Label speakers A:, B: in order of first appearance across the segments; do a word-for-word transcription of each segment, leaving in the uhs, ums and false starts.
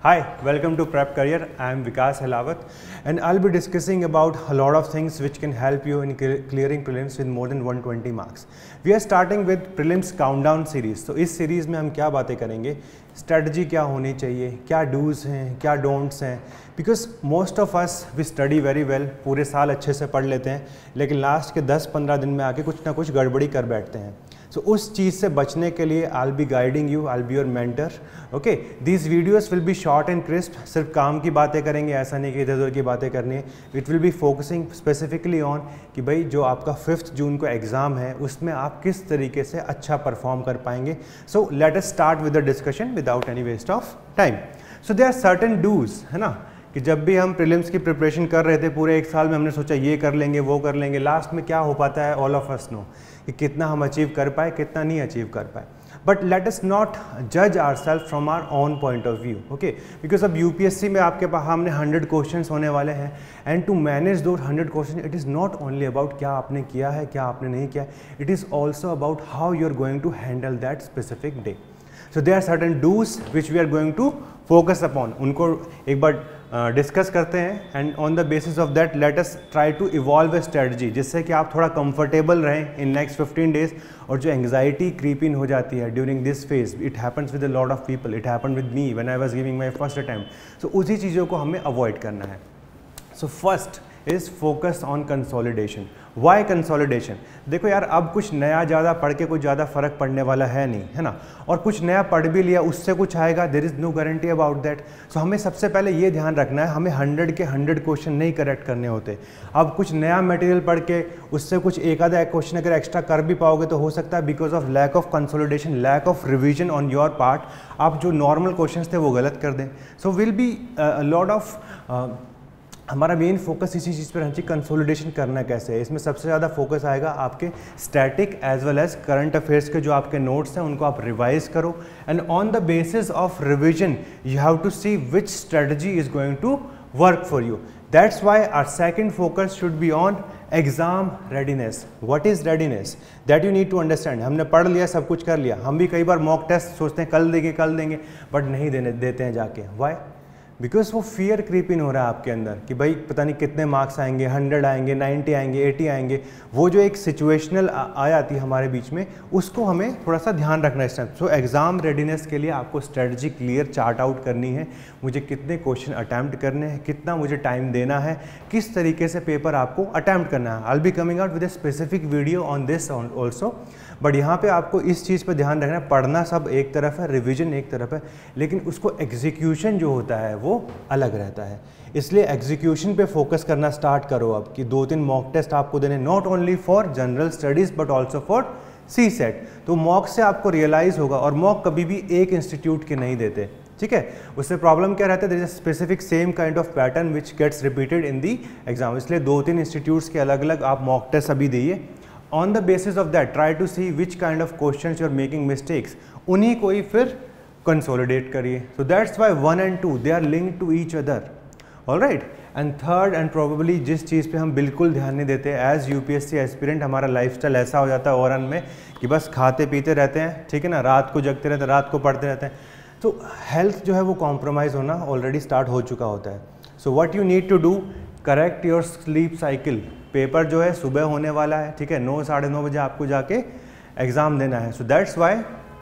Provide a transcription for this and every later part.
A: Hi, welcome to Prep Career. I am Vikas Helawat and I'll be discussing about a lot of things which can help you in clearing prelims with more than one hundred twenty marks. We are starting with prelims countdown series. तो इस series में हम क्या बातें करेंगे, strategy क्या होनी चाहिए, क्या डूज़ हैं, क्या डोंट्स हैं, because most of us we study very well, पूरे साल अच्छे से पढ़ लेते हैं, लेकिन लास्ट के दस पंद्रह दिन में आके कुछ ना कुछ गड़बड़ी कर बैठते हैं. सो so, उस चीज़ से बचने के लिए I will be guiding you, I will be your mentor. Okay, these videos will be short and crisp. सिर्फ काम की बातें करेंगे, ऐसा नहीं कि इधर उधर की बातें करनी है. It will be focusing specifically on कि भाई जो आपका फिफ्थ जून को एग्ज़ाम है उसमें आप किस तरीके से अच्छा परफॉर्म कर पाएंगे. So let us start with the discussion without any waste of time. So they are certain dos, है ना, कि जब भी हम प्रीलिम्स की प्रिपरेशन कर रहे थे पूरे एक साल में हमने सोचा ये कर लेंगे वो कर लेंगे, लास्ट में क्या हो पाता है ऑल ऑफ अस नो कि कितना हम अचीव कर पाए कितना नहीं अचीव कर पाए. बट लेट अस नॉट जज our self from our own point of view. Okay, because अब यूपीएससी में आपके पास हमने हंड्रेड क्वेश्चंस होने वाले हैं एंड टू मैनेज दो hundred question it is not only about क्या आपने किया है क्या आपने नहीं किया, it is also about how you are going to handle that specific day. So they are certain dos which we are going to focus upon. उनको एक बार डिस्कस uh, करते हैं and on the basis of that let us try to evolve a strategy जिससे कि आप थोड़ा comfortable रहें इन नेक्स्ट फिफ्टीन डेज. और जो एंग्जाइटी क्रीप इन हो जाती है during this phase, it happens with a lot of people, it happen with me when I was giving my first attempt. So उसी चीज़ों को हमें अवॉइड करना है. So first is focus on consolidation. Why consolidation? देखो यार, अब कुछ नया ज़्यादा पढ़ के कुछ ज़्यादा फ़र्क पड़ने वाला है नहीं, है ना, और कुछ नया पढ़ भी लिया उससे कुछ आएगा, there is no guarantee about that. So हमें सबसे पहले ये ध्यान रखना है हमें हंड्रेड के हंड्रेड क्वेश्चन नहीं करेक्ट करने होते. अब कुछ नया मटेरियल पढ़ के उससे कुछ एक आधा क्वेश्चन अगर एक्स्ट्रा कर भी पाओगे तो हो सकता है because of lack of consolidation, lack of revision on your part, आप जो नॉर्मल क्वेश्चन थे वो गलत कर दें. So will be lot of हमारा मेन फोकस इसी चीज़ पर रहना चाहिए, कंसोलिडेशन करना कैसे है. इसमें सबसे ज़्यादा फोकस आएगा आपके static as well as current affairs के जो आपके नोट्स हैं उनको आप रिवाइज करो and on the basis of revision you have to see which strategy is going to work for you. That's why our second focus should be on exam readiness. What is readiness? That you need to understand. हमने पढ़ लिया, सब कुछ कर लिया, हम भी कई बार मॉक टेस्ट सोचते हैं कल देंगे कल देंगे बट नहीं देने देते हैं जाके. वाई? बिकॉज वो फियर क्रीप इन हो रहा है आपके अंदर कि भाई पता नहीं कितने मार्क्स आएंगे, हंड्रेड आएंगे, नाइन्टी आएंगे, एटी आएंगे. वो जो एक सिचुएशनल आ जाती है हमारे बीच में, उसको हमें थोड़ा सा ध्यान रखना है इस टाइम. सो एग्जाम रेडीनेस के लिए आपको स्ट्रेटजी क्लियर चार्ट आउट करनी है. मुझे कितने क्वेश्चन अटैम्प्ट करने हैं, कितना मुझे टाइम देना है, किस तरीके से पेपर आपको अटैम्प्ट करना है. I will be coming out with a specific video on this also. But यहाँ पे आपको इस चीज़ पर ध्यान रखना है, पढ़ना सब एक तरफ है, रिवीजन एक तरफ है, लेकिन उसको एग्जीक्यूशन जो होता है वो अलग रहता है. इसलिए एग्जीक्यूशन पे फोकस करना स्टार्ट करो अब कि दो तीन मॉक टेस्ट आपको देने, not only for general studies but also for CSAT. तो मॉक से आपको रियलाइज़ होगा, और मॉक कभी भी एक इंस्टीट्यूट के नहीं देते, ठीक है. उससे प्रॉब्लम क्या रहता है, there is a specific same kind of pattern which gets repeated in the exam. इसलिए दो तीन इंस्टीट्यूट्स के अलग अलग आप मॉक टेस्ट अभी दिए. On the basis of that, try to see which kind of questions you are making mistakes. उन्हीं को ही फिर consolidate करिए. So that's why one and two they are linked to each other. All right. And third and probably जिस चीज़ पे हम बिल्कुल ध्यान नहीं देते as U P S C aspirant, हमारा lifestyle ऐसा हो जाता है ओरन में कि बस खाते पीते रहते हैं, ठीक है ना, रात को जगते रहते हैं, रात को पढ़ते रहते हैं. तो हेल्थ जो है वो कॉम्प्रोमाइज़ होना ऑलरेडी स्टार्ट हो चुका होता है. So what you need to do, correct your sleep cycle. Paper जो है सुबह होने वाला है, ठीक है, नौ साढ़े नौ बजे आपको जाके एग्ज़ाम देना है. So that's why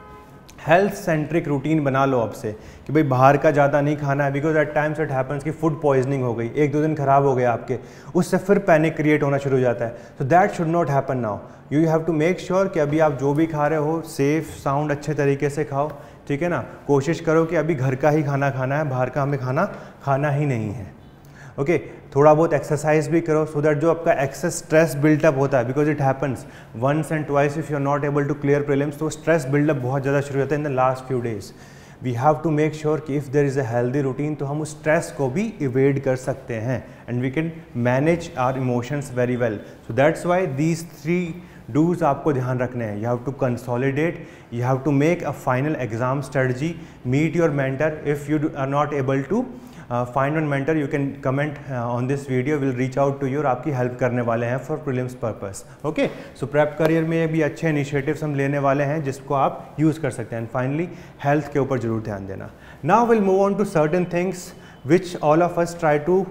A: health centric routine बना लो अब से कि भाई बाहर का ज़्यादा नहीं खाना है. Because at times it happens कि फूड पॉइजनिंग हो गई, एक दो दिन खराब हो गया आपके, उससे फिर पैनिक क्रिएट होना शुरू हो जाता है. So that should not happen now. You have to make sure कि अभी आप जो भी खा रहे हो सेफ साउंड अच्छे तरीके से खाओ, ठीक है ना. कोशिश करो कि अभी घर का ही खाना खाना है, बाहर का हमें खाना खाना ही नहीं है. ओके okay, थोड़ा बहुत एक्सरसाइज भी करो सो दैट जो आपका एक्सेस स्ट्रेस बिल्टअप होता है, because it happens once and twice if you are not able to clear prelims, तो स्ट्रेस बिल्डअप बहुत ज़्यादा शुरू होता है in the last few days. We have to make sure कि if there is a healthy routine तो हम उस स्ट्रेस को भी इवेड कर सकते हैं and we can manage our emotions very well. So that's why these three dos आपको ध्यान रखने हैं. You have to consolidate, you have to make a final exam strategy, meet your mentor. If you are not able to find one mentor, you can comment on this video, will reach out to you और आपकी help करने वाले हैं for prelims purpose. Okay, so prep career में भी अच्छे initiatives हम लेने वाले हैं जिसको आप यूज़ कर सकते हैं। एंड फाइनली हेल्थ के ऊपर जरूर ध्यान देना। Now will move on to certain things which all of us try to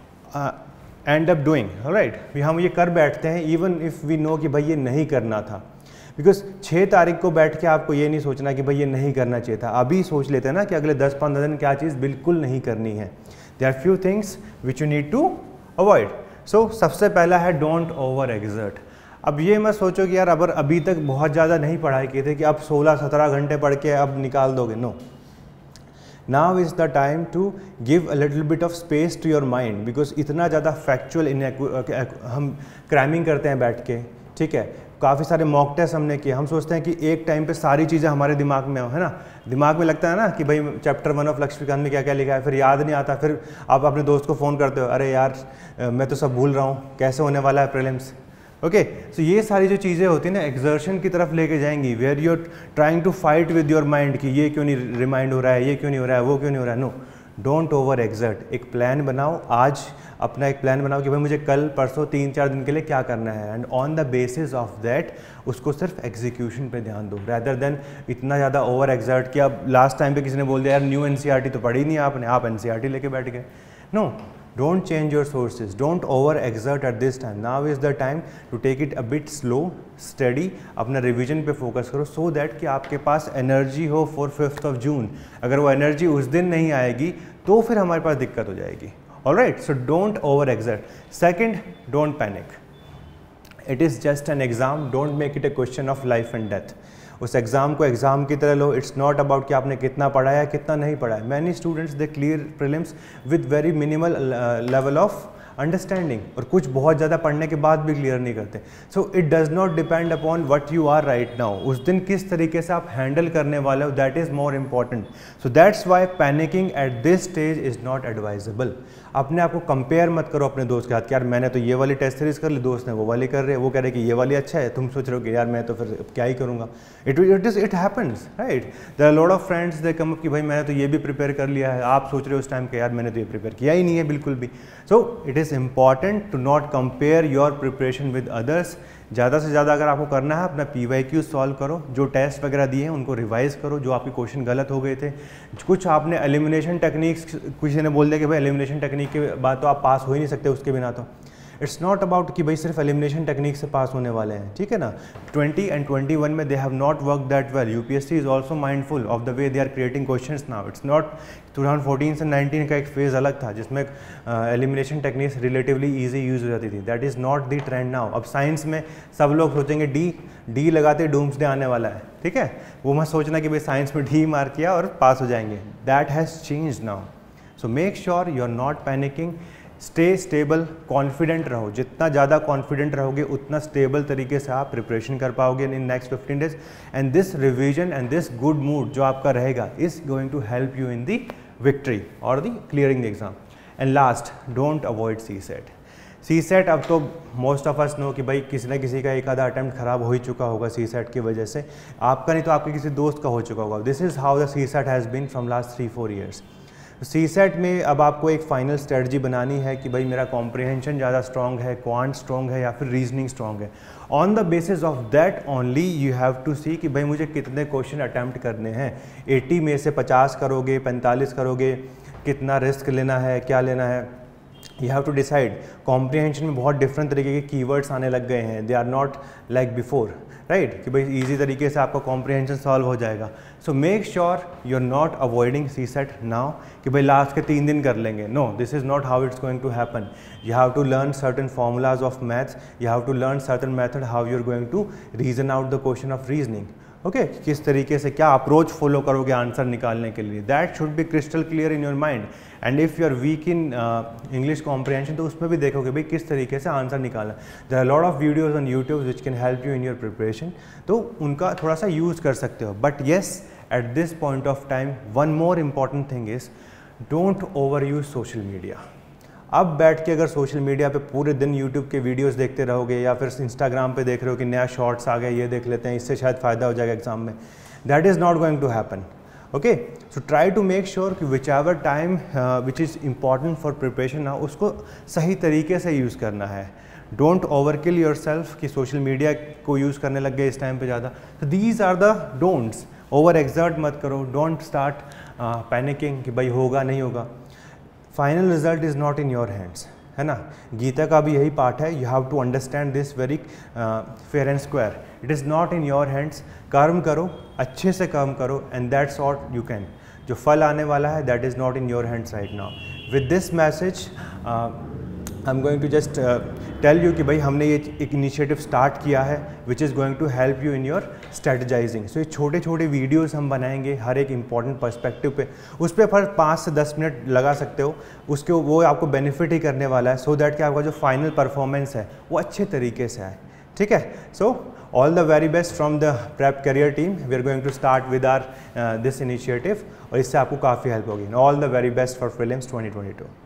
A: end up doing, right. हम ये कर बैठते हैं इवन इफ़ वी नो कि भाई ये नहीं करना था, बिकॉज छः तारीख को बैठ के आपको ये नहीं सोचना कि भाई ये नहीं करना चाहिए था, अभी सोच लेते हैं ना कि अगले दस पंद्रह दिन क्या चीज़ बिल्कुल नहीं करनी है। There are few things which you need to avoid. So सबसे पहला है डोंट ओवर एग्जर्ट। अब ये मत सोचो कि यार अगर अभी तक बहुत ज़्यादा नहीं पढ़ाई किए थे कि अब सोलह सत्रह घंटे पढ़ के अब निकाल दोगे, no. Now is the time to give a little bit of space to your mind, because इतना ज़्यादा फैक्चुअल इन हम क्रैमिंग करते हैं बैठ के, ठीक है। काफ़ी सारे मॉक टेस्ट हमने किए, हम सोचते हैं कि एक टाइम पे सारी चीज़ें हमारे दिमाग में हो, है ना। दिमाग में लगता है ना कि भाई चैप्टर वन ऑफ लक्ष्मीकांत में क्या क्या लिखा है, फिर याद नहीं आता, फिर आप अपने दोस्त को फ़ोन करते हो, अरे यार मैं तो सब भूल रहा हूँ, कैसे होने वाला है प्रीलिम्स। ओके, सो ये सारी जो चीज़ें होती हैं ना एक्सर्शन की तरफ लेके जाएंगी, where you are trying to fight with your mind कि ये क्यों नहीं रिमाइंड हो रहा है, ये क्यों नहीं हो रहा है, वो क्यों नहीं हो रहा है। No, don't over exert. एक प्लान बनाओ, आज अपना एक प्लान बनाओ कि भाई मुझे कल परसों तीन चार दिन के लिए क्या करना है, and on the basis of that उसको सिर्फ एग्जीक्यूशन पे ध्यान दो, रैदर देन इतना ज़्यादा ओवर एग्जर्ट कि अब लास्ट टाइम पे किसी ने बोल दिया यार न्यू एनसीईआरटी तो पढ़ी नहीं आपने, आप एनसीईआरटी लेके बैठ गए। No, don't change your sources, don't over exert at this time. Now is the time to take it a bit slow, steady, अपना रिवीजन पे फोकस करो, so that कि आपके पास एनर्जी हो फॉर फिफ्थ ऑफ जून। अगर वो energy उस दिन नहीं आएगी तो फिर हमारे पास दिक्कत हो जाएगी। Alright, so don't over exert. Second, don't panic. It is just an exam, don't make it a question of life and death. उस एग्ज़ाम को एग्ज़ाम की तरह लो। इट्स नॉट अबाउट कि आपने कितना पढ़ा है कितना नहीं पढ़ा है। Many students they clear prelims with very minimal level of understanding, और कुछ बहुत ज़्यादा पढ़ने के बाद भी क्लियर नहीं करते। So it does not depend upon what you are right now, उस दिन किस तरीके से आप हैंडल करने वाले हो, that is more important. So that's why panicking at this stage is not advisable. अपने आप को कंपेयर मत करो अपने दोस्त के साथ, यार मैंने तो ये वाली टेस्ट सीरीज कर ली, दोस्त ने वो वाली कर रहे हैं, वो कह रहे हैं कि ये वाली अच्छा है, तुम सोच रहे हो कि यार मैं तो फिर क्या ही करूँगा। It it is it happens, right. There are lot of friends they come up कि भाई मैंने तो ये भी प्रिपेयर कर लिया है, आप सोच रहे हो उस टाइम के यार मैंने तो ये प्रिपेयर किया ही नहीं है बिल्कुल भी। So it is important to not compare your preparation with others. ज़्यादा से ज़्यादा अगर आपको करना है अपना पी वाई क्यू सॉल्व करो, जो टेस्ट वगैरह दिए हैं उनको रिवाइज करो, जो आपके क्वेश्चन गलत हो गए थे, कुछ आपने एलिमिनेशन टेक्निक्स, किसी ने बोल दिया कि भाई एलिमिनेशन टेक्निक के बाद तो आप पास हो ही नहीं सकते उसके बिना, तो इट्स नॉट अबाउट कि भाई सिर्फ एलिमिनेशन टेक्निक से पास होने वाले हैं, ठीक है ना। ट्वेंटी एंड ट्वेंटी वन में they have not work that well. UPSC is also mindful of the way they are creating questions now. It's not two thousand fourteen से नाइनटीन का एक फेज़ अलग था जिसमें elimination techniques relatively easy use हो जाती थी। That is not the trend now. अब साइंस में सब लोग सोचेंगे डी डी लगाते डूम्सडे आने वाला है, ठीक है। वो मत सोचना कि भाई साइंस में डी मार किया और पास हो जाएंगे। That has changed now. So make sure you are not panicking, stay stable, confident रहो। जितना ज़्यादा कॉन्फिडेंट रहोगे उतना स्टेबल तरीके से आप प्रिपरेशन कर पाओगे in next fifteen days. And this revision and this good mood जो आपका रहेगा is going to help you in the victory और the clearing the exam. And last, don't avoid CSAT. CSAT अब तो most of us know कि भाई किसी ना किसी का एक आधा अटैम्प्ट खराब हो ही चुका होगा सी सेट की वजह से, आपका नहीं तो आपके किसी दोस्त का हो चुका होगा। This is how the CSAT has been from last three four years. CSAT में अब आपको एक फाइनल स्ट्रेटजी बनानी है कि भाई मेरा कॉम्प्रिहेंशन ज़्यादा स्ट्रॉन्ग है, क्वांट स्ट्रॉन्ग है या फिर रीजनिंग स्ट्रॉन्ग है। On the basis of that only you have to see कि भाई मुझे कितने क्वेश्चन अटैम्प्ट करने हैं। अस्सी में से पचास करोगे, पैंतालीस करोगे, कितना रिस्क लेना है, क्या लेना है, you have to decide. Comprehension में बहुत डिफरेंट तरीके के कीवर्ड्स आने लग गए हैं, they are not like before, right, कि भाई इजी तरीके से आपका कॉम्प्रिहेंशन सॉल्व हो जाएगा। So make sure you are not avoiding CSAT now कि भाई लास्ट के तीन दिन कर लेंगे। No, this is not how it's going to happen. You have to learn certain formulas of maths, you have to learn certain method how you are going to reason out the question of reasoning. Okay, किस तरीके से क्या approach follow करोगे answer निकालने के लिए, that should be crystal clear in your mind. And if you are weak in English comprehension तो उसमें भी देखोगे भाई किस तरीके से आंसर निकालना। There are lot of videos on YouTube which can help you in your preparation, तो उनका थोड़ा सा यूज़ कर सकते हो। But yes, at this point of time one more important thing is don't overuse social media. अब बैठ के अगर सोशल मीडिया पे पूरे दिन यूट्यूब के वीडियोस देखते रहोगे या फिर इंस्टाग्राम पे देख रहे हो कि नया शॉर्ट्स आ गया, ये देख लेते हैं, इससे शायद फ़ायदा हो जाएगा एग्जाम में, that is not going to happen. Okay, so try to make sure कि which ever time which is important for preparation ना उसको सही तरीके से यूज़ करना है। डोंट ओवरकिल योर सेल्फ कि सोशल मीडिया को यूज़ करने लग गए इस टाइम पे ज़्यादा। तो these are the don'ts. Overexert मत करो, डोंट स्टार्ट पैनिकिंग कि भाई होगा नहीं होगा। Final result is not in your hands, है ना। गीता का भी यही पार्ट है, you have to understand this very fair and square. It is not in your hands. कर्म करो, अच्छे से कर्म करो, and that's all you can. जो फल आने वाला है that is not in your hands right now. With this message I am going to just tell you कि भाई हमने ये एक इनिशिएटिव स्टार्ट किया है which is going to help you in your strategizing. सो ये छोटे छोटे वीडियोस हम बनाएंगे हर एक इंपॉर्टेंट पर्सपेक्टिव पे, उस पर हर पाँच से दस मिनट लगा सकते हो, उसके वो आपको बेनिफिट ही करने वाला है, सो so दैट कि आपका जो फाइनल परफॉर्मेंस है वो अच्छे तरीके से आए, ठीक है। So all the very best from the Prep Career team. We are going to start with our this initiative और इससे आपको काफ़ी हेल्प होगी। All the very best for prelims twenty twenty to.